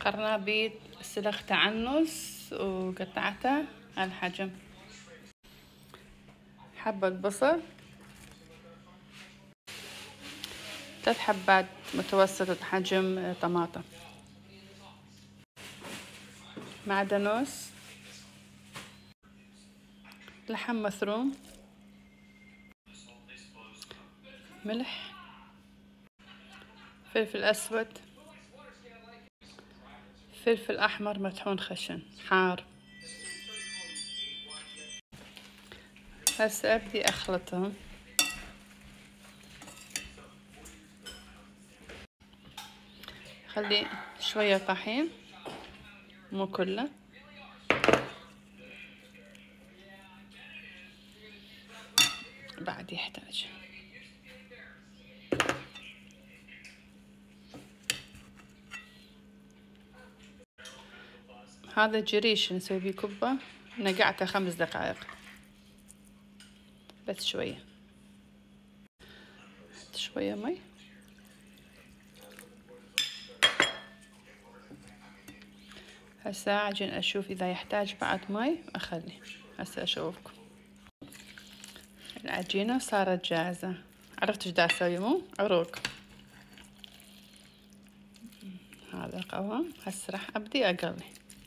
قرنبيط سلخته على النص وقطعته على الحجم. حبة بصل، 3 حبات متوسطة حجم طماطم، معدنوس، لحم مفروم، ملح، فلفل أسود، فلفل أحمر مطحون خشن حار. هسه أبدي أخلطهم. خلي شوية طحين مو كله، بعد يحتاج. هذا جريش نسوي بيه كبة، نقعته 5 دقائق بس شوية. شوية مي، هسه عجن أشوف إذا يحتاج بعد مي أخلي. هسه أشوفكم. العجينة صارت جاهزة. عرفت ايش دا أسوي مو؟ عروق. هذا القوام. هسه راح أبدي أقلي.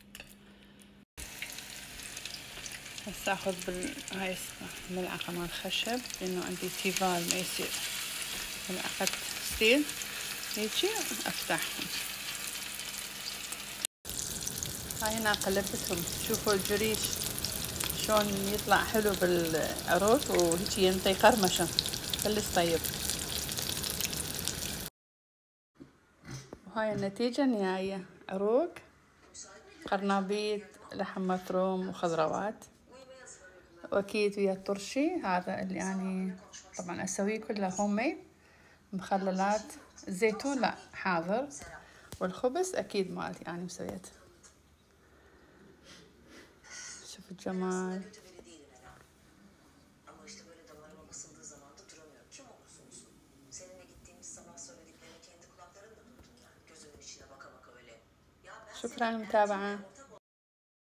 هسه أخذ هاي ملعقة مال خشب لأنه عندي تيفال ما يصير. ملعقة ستيل هيجي أفتحهم. هاي هنا قلبتهم. شوفوا الجريش شلون يطلع حلو بالعروق وهيجي ينطي قرمشة. خلص طيب. وهاي النتيجة النهائية. عروق، قرنبيط، لحم مفروم وخضروات، واكيد ويا الطرشي هذا اللي يعني طبعا اسويه كله هوم ميد. مخللات الزيتون لا حاضر، والخبز اكيد مالتي انا مسويت. شوف الجمال. شكرا للمتابعة.